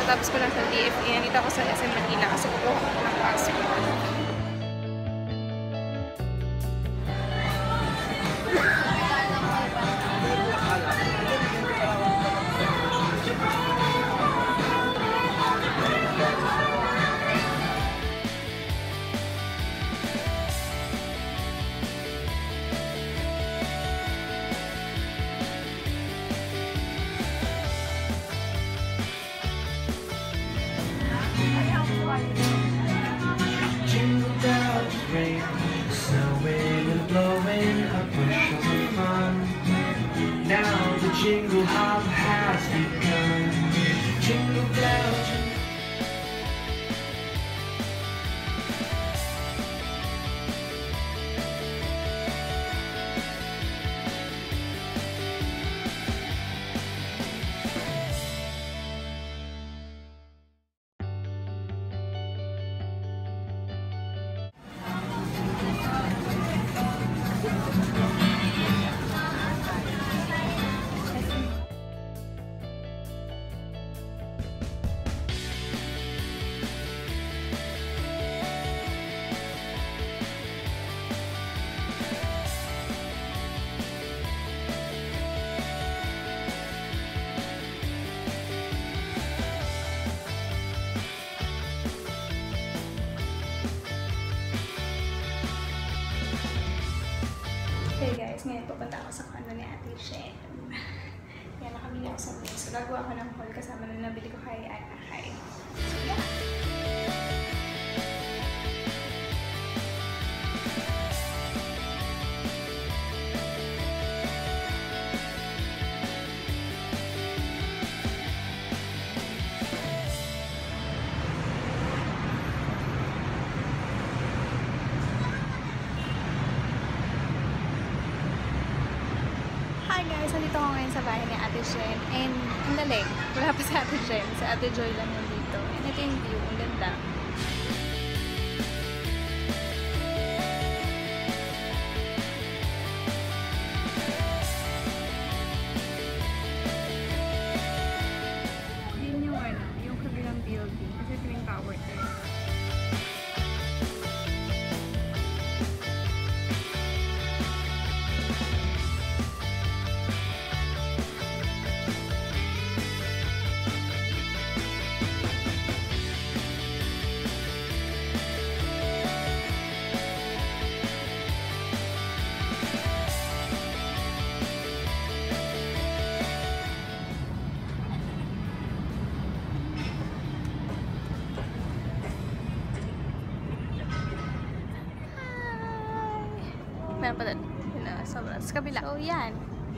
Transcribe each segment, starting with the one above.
Kakatapos ko lang sa DFA. Nandito ako sa SM Manila kasi kukuha ko ng passport. Jingle bells ring, snowing and blowing a bushel of fun. Now the jingle hop has begun. Jingle bells. Hey guys, ngayon pupunta ako sa condo ni Ate Shen. Yan, nakamili ako sa place. So, gagawa ko ng haul kasama na nabili ko kay Anahay. So, yeah. Hi guys! Nandito ako ngayon sa bahay ni Ate Shen. And ang lalim. Wala pa si Ate Shen. Si Ate Joy lang nandito. And ito yung view. Ang ganda. Yun yung ano, yung kabilang building. Kasi ito yung tower tayo. Meron pa doon. Sa kabila. So, yan.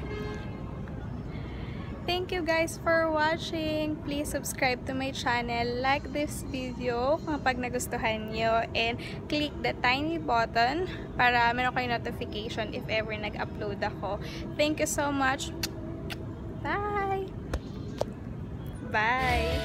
Thank you guys for watching. Please subscribe to my channel. Like this video kapag nagustuhan nyo. And click the tiny button para meron kayo notification if ever nag-upload ako. Thank you so much. Bye! Bye!